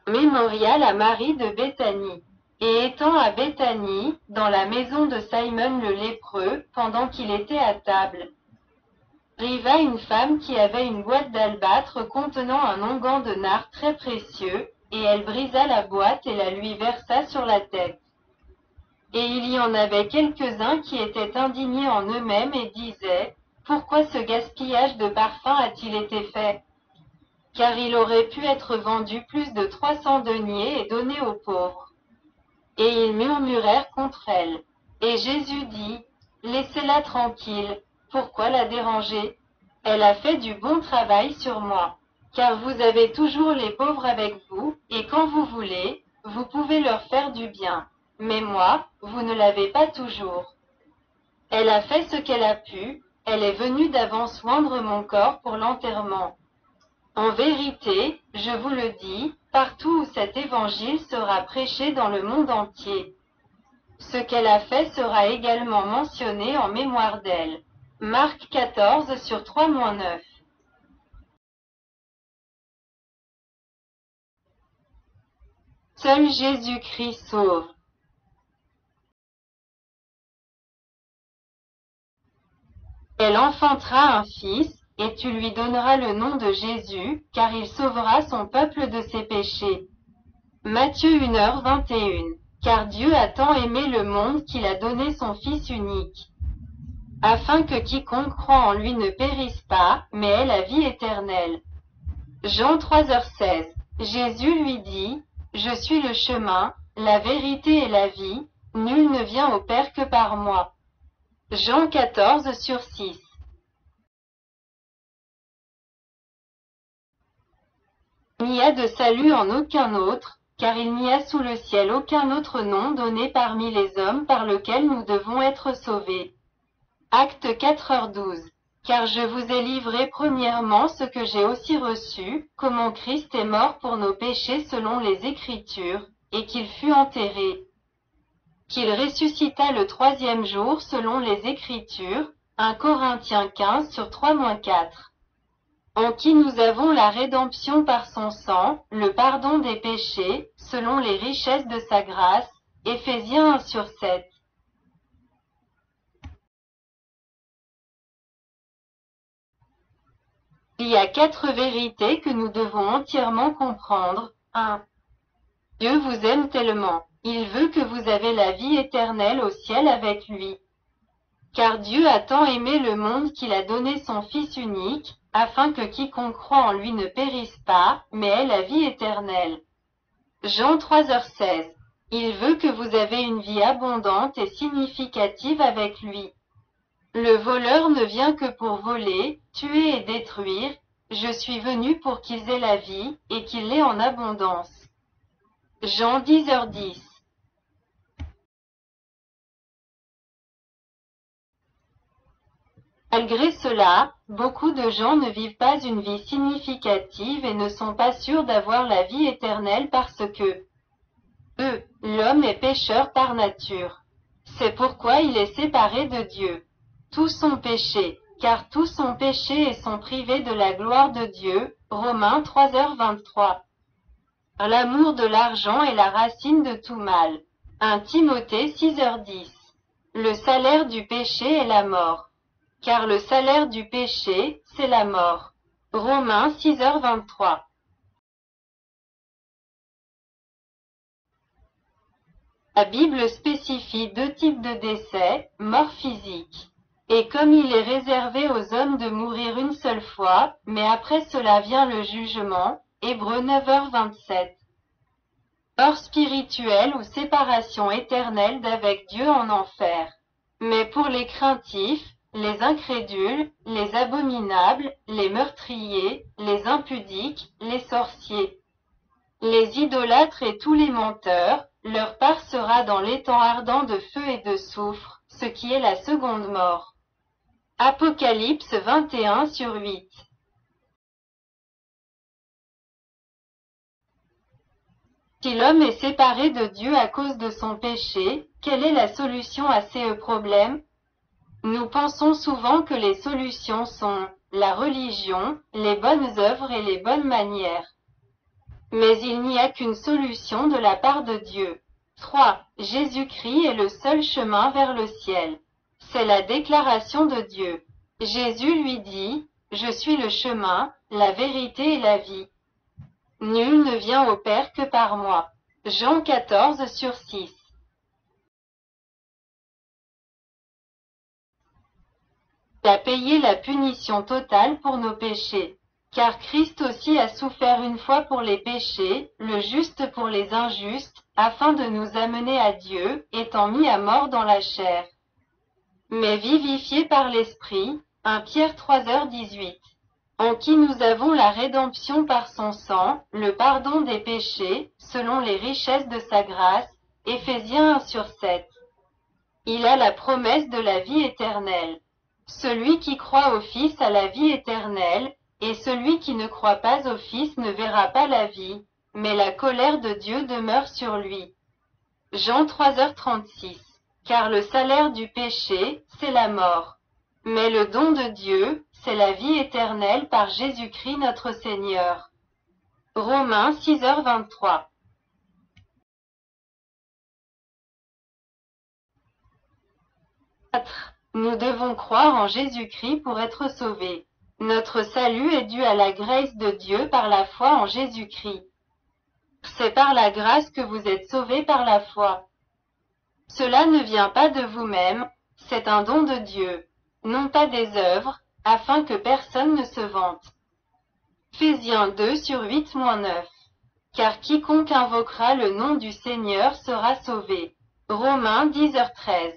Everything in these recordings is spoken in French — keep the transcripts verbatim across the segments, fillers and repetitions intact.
Mémorial à Marie de Béthanie. Et étant à Béthanie, dans la maison de Simon le lépreux, pendant qu'il était à table, arriva une femme qui avait une boîte d'albâtre contenant un onguent de nard très précieux, et elle brisa la boîte et la lui versa sur la tête. Et il y en avait quelques-uns qui étaient indignés en eux-mêmes et disaient, « Pourquoi ce gaspillage de parfum a-t-il été fait? Car il aurait pu être vendu plus de trois cents deniers et donné aux pauvres. » Et ils murmurèrent contre elle. Et Jésus dit, « Laissez-la tranquille, pourquoi la déranger? Elle a fait du bon travail sur moi. Car vous avez toujours les pauvres avec vous, et quand vous voulez, vous pouvez leur faire du bien. Mais moi, vous ne l'avez pas toujours. Elle a fait ce qu'elle a pu, elle est venue d'avance oindre mon corps pour l'enterrement. En vérité, je vous le dis, partout où cet évangile sera prêché dans le monde entier, ce qu'elle a fait sera également mentionné en mémoire d'elle. » Marc quatorze sur trois neuf. Seul Jésus-Christ sauve. Elle enfantera un fils, et tu lui donneras le nom de Jésus, car il sauvera son peuple de ses péchés. Matthieu une heure vingt et une. Car Dieu a tant aimé le monde qu'il a donné son Fils unique, afin que quiconque croit en lui ne périsse pas, mais ait la vie éternelle. Jean trois heures seize. Jésus lui dit, « Je suis le chemin, la vérité et la vie, nul ne vient au Père que par moi. » Jean quatorze sur six. Il n'y a de salut en aucun autre, car il n'y a sous le ciel aucun autre nom donné parmi les hommes par lequel nous devons être sauvés. Acte quatre heures douze. Car je vous ai livré premièrement ce que j'ai aussi reçu, comment Christ est mort pour nos péchés selon les Écritures, et qu'il fut enterré, qu'il ressuscita le troisième jour selon les Écritures, un Corinthiens quinze sur trois quatre. En qui nous avons la rédemption par son sang, le pardon des péchés, selon les richesses de sa grâce, Éphésiens un sur sept. Il y a quatre vérités que nous devons entièrement comprendre. un. Dieu vous aime tellement, il veut que vous avez la vie éternelle au ciel avec lui. Car Dieu a tant aimé le monde qu'il a donné son Fils unique, afin que quiconque croit en lui ne périsse pas, mais ait la vie éternelle. Jean trois heures seize. Il veut que vous avez une vie abondante et significative avec lui. Le voleur ne vient que pour voler, tuer et détruire. Je suis venu pour qu'ils aient la vie, et qu'ils l'aient en abondance. Jean dix heures dix. Malgré cela, beaucoup de gens ne vivent pas une vie significative et ne sont pas sûrs d'avoir la vie éternelle parce que eux, l'homme est pécheur par nature. C'est pourquoi il est séparé de Dieu. Tous sont péchés, car tous sont péchés et sont privés de la gloire de Dieu. Romains trois heures vingt-trois. L'amour de l'argent est la racine de tout mal. un Timothée six heures dix. Le salaire du péché est la mort. Car le salaire du péché, c'est la mort. Romains six heures vingt-trois. La Bible spécifie deux types de décès, mort physique. Et comme il est réservé aux hommes de mourir une seule fois, mais après cela vient le jugement, Hébreux neuf heures vingt-sept. Mort spirituelle ou séparation éternelle d'avec Dieu en enfer. Mais pour les craintifs, les incrédules, les abominables, les meurtriers, les impudiques, les sorciers, les idolâtres et tous les menteurs, leur part sera dans l'étang ardent de feu et de soufre, ce qui est la seconde mort. Apocalypse vingt et un sur huit. Si l'homme est séparé de Dieu à cause de son péché, quelle est la solution à ces problèmes? Nous pensons souvent que les solutions sont la religion, les bonnes œuvres et les bonnes manières. mais il n'y a qu'une solution de la part de Dieu. trois. Jésus-Christ est le seul chemin vers le ciel. C'est la déclaration de Dieu. Jésus lui dit, « Je suis le chemin, la vérité et la vie. Nul ne vient au Père que par moi. » Jean quatorze sur six. Il a payé la punition totale pour nos péchés. Car Christ aussi a souffert une fois pour les péchés, le juste pour les injustes, afin de nous amener à Dieu, étant mis à mort dans la chair, mais vivifié par l'Esprit. un Pierre trois heures dix-huit. En qui nous avons la rédemption par son sang, le pardon des péchés, selon les richesses de sa grâce. Éphésiens un sur sept. Il a la promesse de la vie éternelle. Celui qui croit au Fils a la vie éternelle, et celui qui ne croit pas au Fils ne verra pas la vie, mais la colère de Dieu demeure sur lui. Jean trois heures trente-six. Car le salaire du péché, c'est la mort. Mais le don de Dieu, c'est la vie éternelle par Jésus-Christ notre Seigneur. Romains six heures vingt-trois. quatre. Nous devons croire en Jésus-Christ pour être sauvés. Notre salut est dû à la grâce de Dieu par la foi en Jésus-Christ. C'est par la grâce que vous êtes sauvés par la foi. Cela ne vient pas de vous-même, c'est un don de Dieu, non pas des œuvres, afin que personne ne se vante. Éphésiens deux sur huit neuf. Car quiconque invoquera le nom du Seigneur sera sauvé. Romains dix heures treize.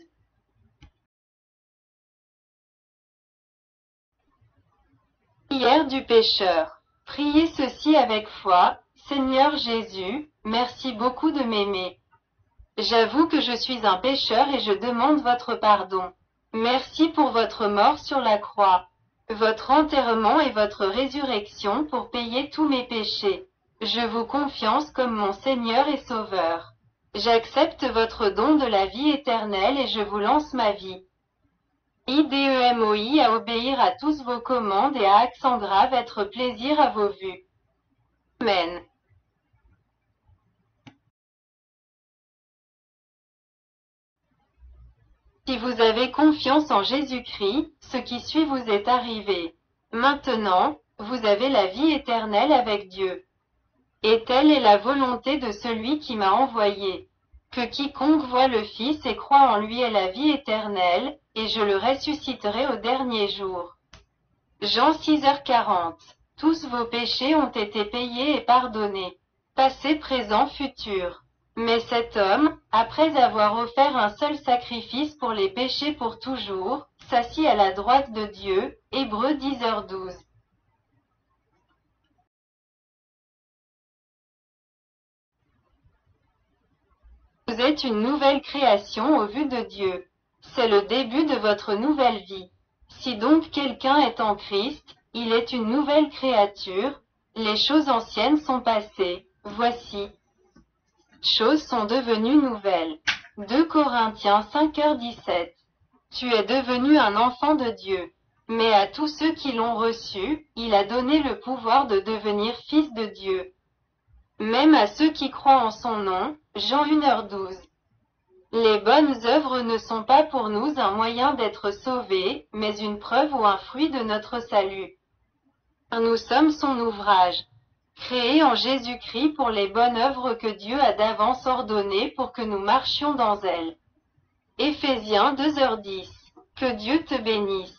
Prière du pécheur. Priez ceci avec foi. Seigneur Jésus, merci beaucoup de m'aimer. J'avoue que je suis un pécheur et je demande votre pardon. Merci pour votre mort sur la croix, votre enterrement et votre résurrection pour payer tous mes péchés. Je vous confiance comme mon Seigneur et Sauveur. J'accepte votre don de la vie éternelle et je vous lance ma vie. I D E M O I à obéir à tous vos commandes et à accent grave être plaisir à vos vues. Amen. Si vous avez confiance en Jésus-Christ, ce qui suit vous est arrivé. Maintenant, vous avez la vie éternelle avec Dieu. Et telle est la volonté de celui qui m'a envoyé, que quiconque voit le Fils et croit en lui ait la vie éternelle, et je le ressusciterai au dernier jour. Jean six heures quarante. Tous vos péchés ont été payés et pardonnés, passé, présent, futur. Mais cet homme, après avoir offert un seul sacrifice pour les péchés pour toujours, s'assit à la droite de Dieu. Hébreux dix heures douze. Vous êtes une nouvelle création au vu de Dieu. C'est le début de votre nouvelle vie. Si donc quelqu'un est en Christ, il est une nouvelle créature. Les choses anciennes sont passées. Voici. Choses sont devenues nouvelles. deux Corinthiens cinq heures dix-sept. Tu es devenu un enfant de Dieu. Mais à tous ceux qui l'ont reçu, il a donné le pouvoir de devenir fils de Dieu. Même à ceux qui croient en son nom. Jean une heure douze. Les bonnes œuvres ne sont pas pour nous un moyen d'être sauvés, mais une preuve ou un fruit de notre salut. Nous sommes son ouvrage, créé en Jésus-Christ pour les bonnes œuvres que Dieu a d'avance ordonnées pour que nous marchions dans elles. Éphésiens deux heures dix. Que Dieu te bénisse.